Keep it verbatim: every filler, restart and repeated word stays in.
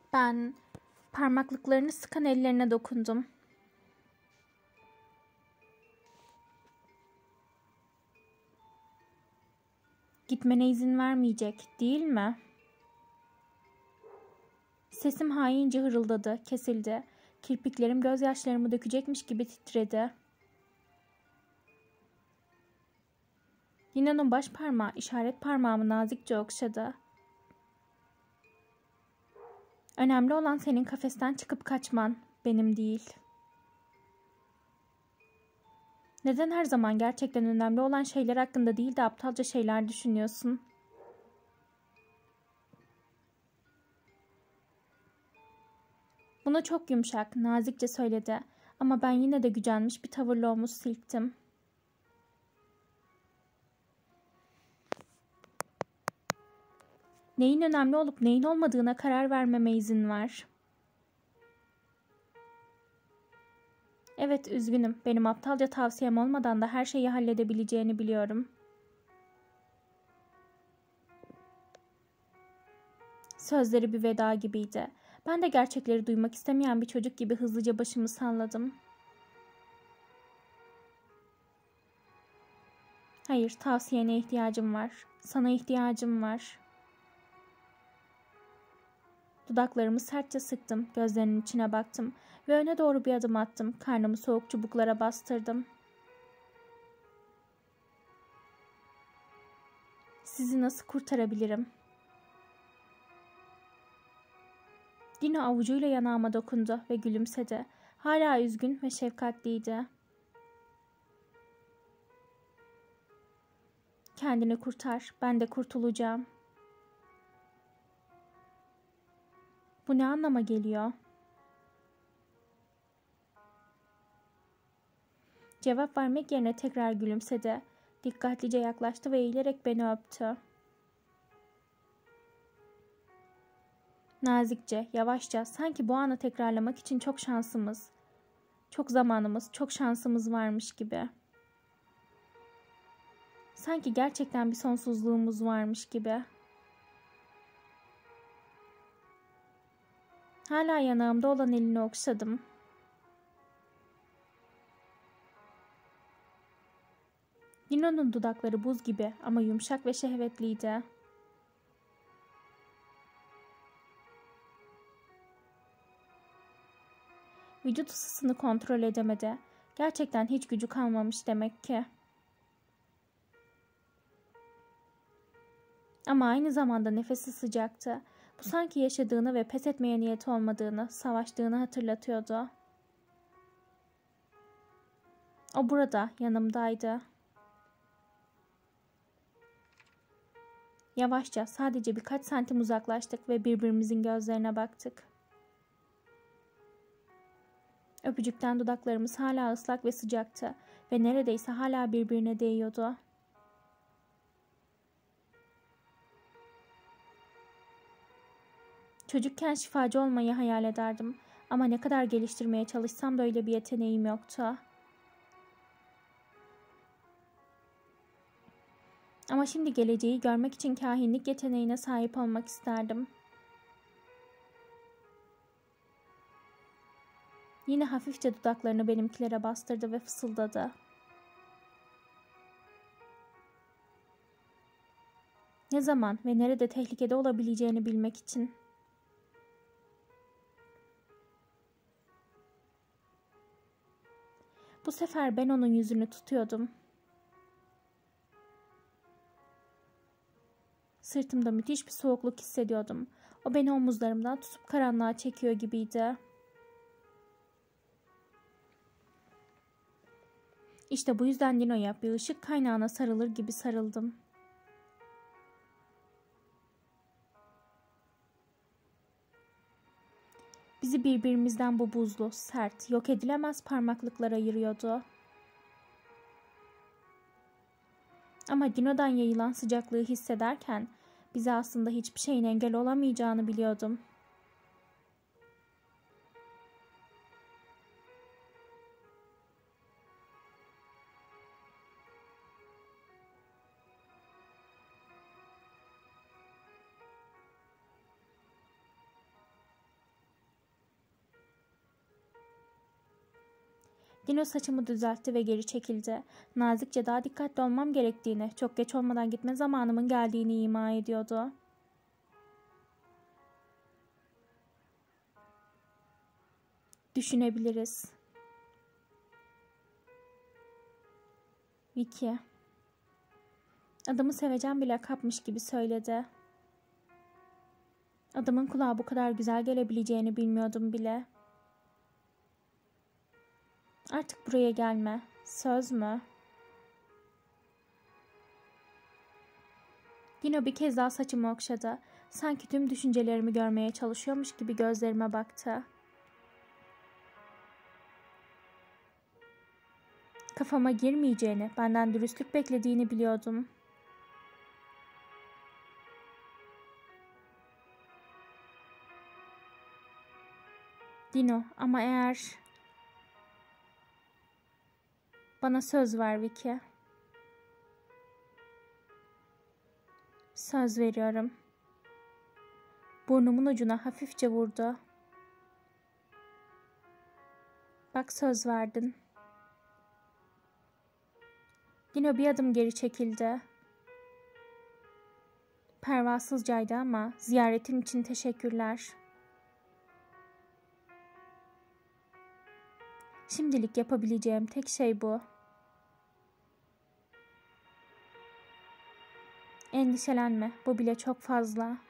Ben parmaklıklarını sıkan ellerine dokundum. Gitmene izin vermeyecek, değil mi? Sesim haince hırıldadı, kesildi. Kirpiklerim gözyaşlarımı dökecekmiş gibi titredi. Dino'nun baş parmağı işaret parmağımı nazikçe okşadı. Önemli olan senin kafesten çıkıp kaçman, benim değil. Neden her zaman gerçekten önemli olan şeyler hakkında değil de aptalca şeyler düşünüyorsun? Bunu çok yumuşak, nazikçe söyledi ama ben yine de gücenmiş bir tavırla omuz silktim. Neyin önemli olup neyin olmadığına karar vermeme izin ver. Evet, üzgünüm. Benim aptalca tavsiyem olmadan da her şeyi halledebileceğini biliyorum. Sözleri bir veda gibiydi. Ben de gerçekleri duymak istemeyen bir çocuk gibi hızlıca başımı salladım. Hayır, tavsiyene ihtiyacım var. Sana ihtiyacım var. Dudaklarımı sertçe sıktım, gözlerinin içine baktım ve öne doğru bir adım attım. Karnımı soğuk çubuklara bastırdım. Sizi nasıl kurtarabilirim? Dino avucuyla yanağıma dokundu ve gülümsedi. Hala üzgün ve şefkatliydi. Kendini kurtar, ben de kurtulacağım. Bu ne anlama geliyor? Cevap vermek yerine tekrar gülümsedi. Dikkatlice yaklaştı ve eğilerek beni öptü. Nazikçe, yavaşça, sanki bu anı tekrarlamak için çok şansımız, çok zamanımız, çok şansımız varmış gibi. Sanki gerçekten bir sonsuzluğumuz varmış gibi. Hala yanağımda olan elini okşadım. Dino'nun dudakları buz gibi ama yumuşak ve şehvetliydi. Vücut ısısını kontrol edemedi. Gerçekten hiç gücü kalmamış demek ki. Ama aynı zamanda nefesi sıcaktı. Bu sanki yaşadığını ve pes etmeye niyeti olmadığını, savaştığını hatırlatıyordu. O burada, yanımdaydı. Yavaşça, sadece birkaç santim uzaklaştık ve birbirimizin gözlerine baktık. Öpücükten dudaklarımız hala ıslak ve sıcaktı ve neredeyse hala birbirine değiyordu. Çocukken şifacı olmayı hayal ederdim ama ne kadar geliştirmeye çalışsam da öyle bir yeteneğim yoktu. Ama şimdi geleceği görmek için kahinlik yeteneğine sahip olmak isterdim. Yine hafifçe dudaklarını benimkilere bastırdı ve fısıldadı. Ne zaman ve nerede tehlikede olabileceğini bilmek için. Bu sefer ben onun yüzünü tutuyordum. Sırtımda müthiş bir soğukluk hissediyordum. O beni omuzlarımdan tutup karanlığa çekiyor gibiydi. İşte bu yüzden Dino'ya bir ışık kaynağına sarılır gibi sarıldım. Bizi birbirimizden bu buzlu, sert, yok edilemez parmaklıklar ayırıyordu. Ama Dino'dan yayılan sıcaklığı hissederken bize aslında hiçbir şeyin engel olamayacağını biliyordum. Dino saçımı düzeltti ve geri çekildi. Nazikçe daha dikkatli olmam gerektiğini, çok geç olmadan gitme zamanımın geldiğini ima ediyordu. Düşünebiliriz. Vicky. Adamı sevecen bile kapmış gibi söyledi. Adamın kulağa bu kadar güzel gelebileceğini bilmiyordum bile. Artık buraya gelme. Söz mü? Dino bir kez daha saçımı okşadı. Sanki tüm düşüncelerimi görmeye çalışıyormuş gibi gözlerime baktı. Kafama girmeyeceğini, benden dürüstlük beklediğini biliyordum. Dino, ama eğer... Bana söz ver Vicky. Söz veriyorum. Burnumun ucuna hafifçe vurdu. Bak, söz verdin. Dino bir adım geri çekildi. Pervasızcaydı ama ziyaretin için teşekkürler. Şimdilik yapabileceğim tek şey bu. Endişelenme, bu bile çok fazla.